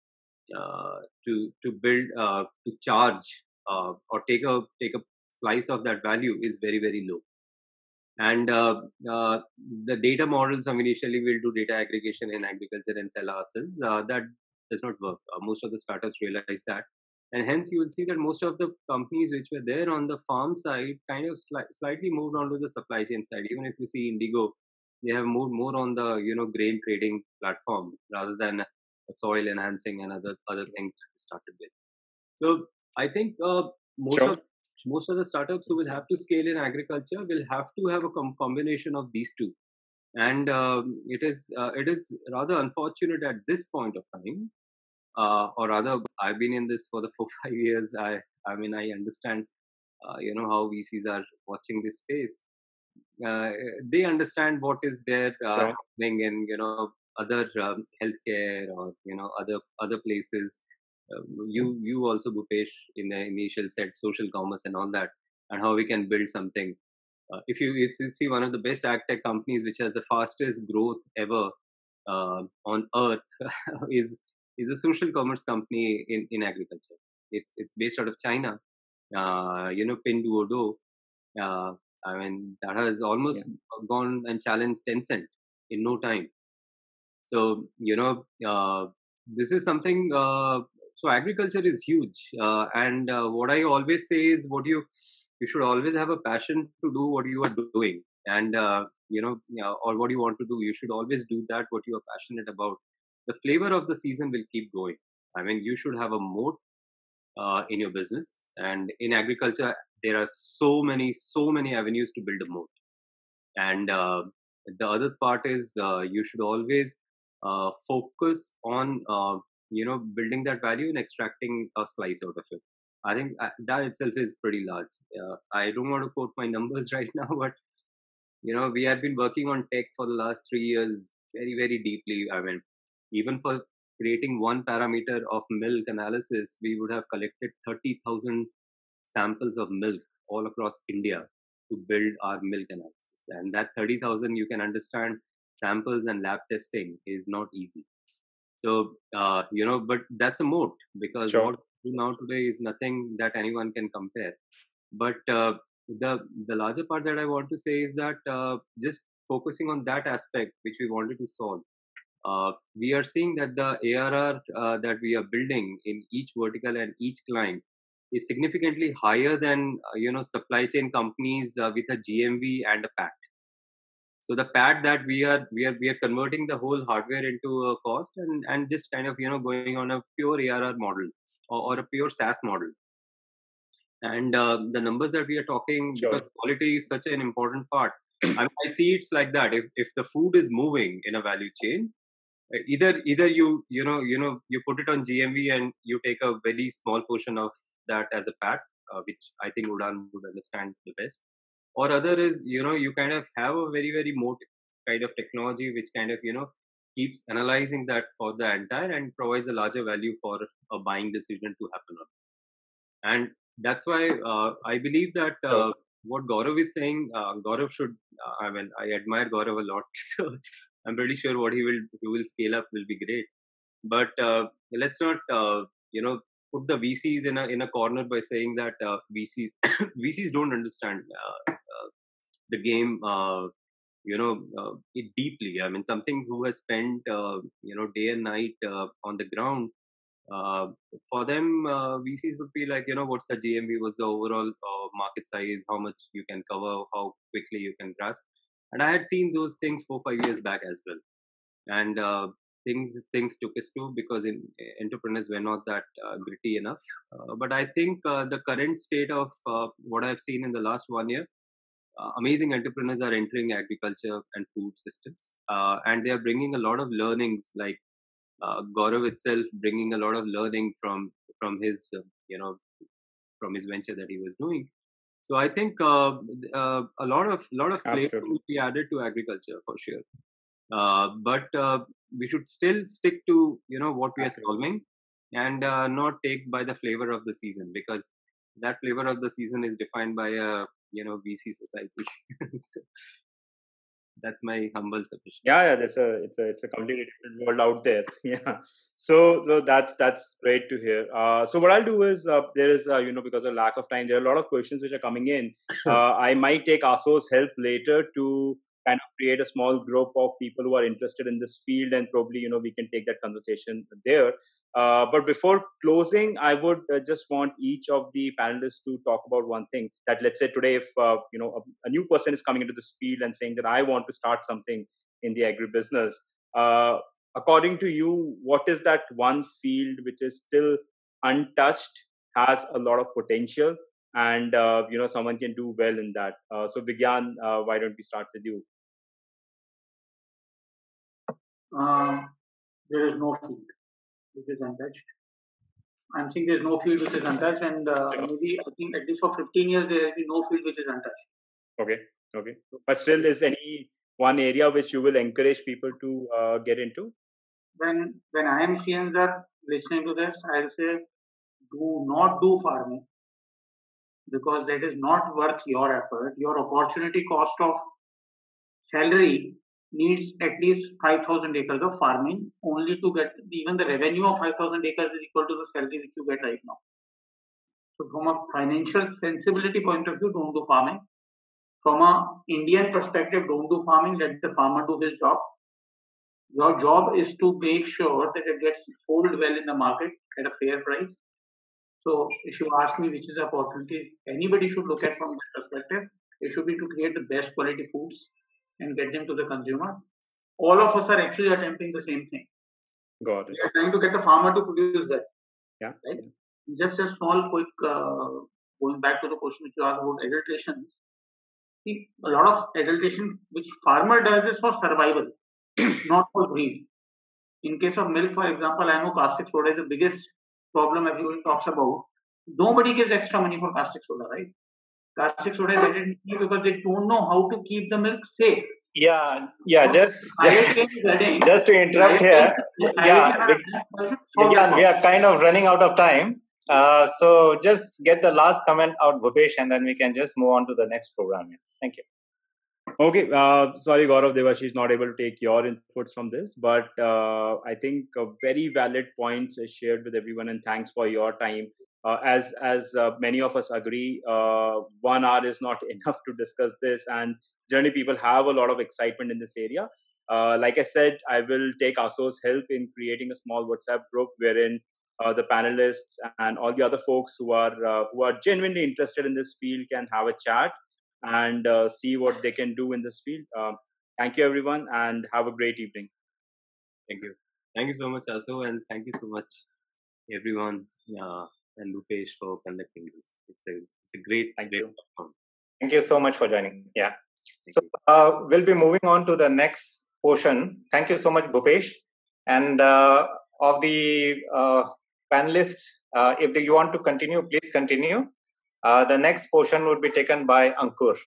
build, to charge, or take a slice of that value is very very low. And the data models, initially we'll do data aggregation in agriculture and sell ourselves. That does not work. Most of the startups realize that. And hence, you will see that most of the companies which were there on the farm side kind of slightly moved on to the supply chain side. Even if you see Indigo, they have moved more on the grain trading platform rather than soil enhancing and other things that we started with. So I think most of the startups who will have to scale in agriculture will have to have a combination of these two. And it is rather unfortunate at this point of time. Or rather, I've been in this for the 4-5 years. I mean, I understand, how VCs are watching this space. They understand what is there happening in, other healthcare or, other places. You also, Bhupesh, in the initial said social commerce and all that, and how we can build something. If you see one of the best agtech companies which has the fastest growth ever on earth is a social commerce company in agriculture. It's based out of China. Pinduoduo. I mean, that has almost gone and challenged Tencent in no time. So this is something. So agriculture is huge, and what I always say is, you should always have a passion to do what you are doing, and or what you want to do. You should always do that what you are passionate about. The flavor of the season will keep going. I mean, you should have a moat in your business, and in agriculture, there are so many avenues to build a moat. And the other part is you should always focus on building that value and extracting a slice out of it. I think that itself is pretty large. I don't want to quote my numbers right now, but we have been working on tech for the last 3 years very very deeply. I mean, even for creating one parameter of milk analysis, we would have collected 30,000 samples of milk all across India to build our milk analysis. And that 30,000, you can understand, samples and lab testing is not easy. So, but that's a moat, because what we do now today is nothing that anyone can compare. But the larger part that I want to say is that just focusing on that aspect which we wanted to solve, we are seeing that the ARR that we are building in each vertical and each client is significantly higher than supply chain companies with a GMV and a PAT. So the PAT that we are converting the whole hardware into a cost, and just kind of going on a pure ARR model or a pure SaaS model. And the numbers that we are talking, because quality is such an important part. I mean, I see it's like that. If the food is moving in a value chain, either you put it on GMV and you take a very small portion of that as a PAT, which I think Udaan would understand the best, or other is, you kind of have a very, very moat kind of technology which kind of, keeps analyzing that for the entire and provides a larger value for a buying decision to happen on. And that's why I believe that what Gaurav is saying, Gaurav should, I admire Gaurav a lot. So I'm pretty sure what he will scale up will be great. But let's not, put the VCs in a corner by saying that VCs VCs don't understand the game, it deeply. I mean, something who has spent, day and night on the ground. For them, VCs would be like, what's the GMV, what's the overall market size, how much you can cover, how quickly you can grasp. And I had seen those things 4-5 years back as well. And things took us to, because entrepreneurs were not that gritty enough. But I think the current state of what I've seen in the last 1 year, amazing entrepreneurs are entering agriculture and food systems, and they are bringing a lot of learnings, like Gaurav itself bringing a lot of learning from his from his venture that he was doing. So I think a lot of flavor will be added to agriculture for sure. But we should still stick to what we are solving, and not take by the flavor of the season, because that flavor of the season is defined by a VC society. So that's my humble submission. Yeah, it's a completely different world out there. Yeah, so that's great to hear. So what I'll do is, there is because of lack of time, there are a lot of questions which are coming in. I might take Aso's help later to kind of create a small group of people who are interested in this field, and probably we can take that conversation there. But before closing, I would just want each of the panelists to talk about one thing. That, let's say today, if a new person is coming into this field and saying that I want to start something in the agribusiness, according to you, what is that one field which is still untouched, has a lot of potential, and someone can do well in that? So Vigyan, why don't we start with you? There is no field which is untouched. I'm saying there's no field which is untouched, and maybe I think at least for 15 years there has been no field which is untouched. Okay. But still, is any one area which you will encourage people to get into? When IMCNs are listening to this, I'll say, do not do farming, because that is not worth your effort. Your opportunity cost of salary needs at least 5,000 acres of farming only to get even the revenue of 5,000 acres is equal to the salary which you get right now. So from a financial sensibility point of view, don't do farming. From a Indian perspective, don't do farming. Let the farmer do his job. Your job is to make sure that it gets sold well in the market at a fair price. So if you ask me which is the opportunity anybody should look at from that perspective, it should be to create the best quality foods and get them to the consumer. All of us are actually attempting the same thing. Got it. We are trying to get the farmer to produce that. Yeah. Right? Just a small quick, going back to the question which you asked about adulteration. See, a lot of adulteration which farmer does is for survival, not for greed. In case of milk, for example, I know caustic soda is the biggest problem everyone talks about. Nobody gives extra money for caustic soda, right? Caustic soda is added because they don't know how to keep the milk safe. Yeah. Just to interrupt here. We are kind of running out of time. So just get the last comment out, Bhupesh, and then we can just move on to the next program. Thank you. Okay. Sorry, Gaurav, Devashi is not able to take your inputs from this, but I think very valid points shared with everyone, and thanks for your time. As many of us agree, 1 hour is not enough to discuss this, and generally people have a lot of excitement in this area. Like I said, I will take Aso's help in creating a small WhatsApp group wherein the panelists and all the other folks who are genuinely interested in this field can have a chat and see what they can do in this field. Thank you, everyone, and have a great evening. Thank you. Thank you so much, Aso, and thank you so much, everyone, and Bhupesh for conducting this. It's a great platform. Thank you so much for joining. Yeah. So we'll be moving on to the next portion. Thank you so much, Bhupesh. And of the panelists, if you want to continue, please continue. The next portion would be taken by Ankur.